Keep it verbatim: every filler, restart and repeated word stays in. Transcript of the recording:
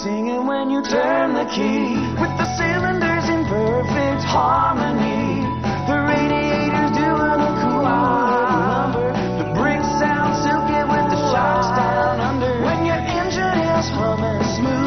singing when you turn the key, with the cylinders in perfect harmony, the radiators doing a cool number, the brakes sound silky with the shocks down under, when your engine is humming smooth.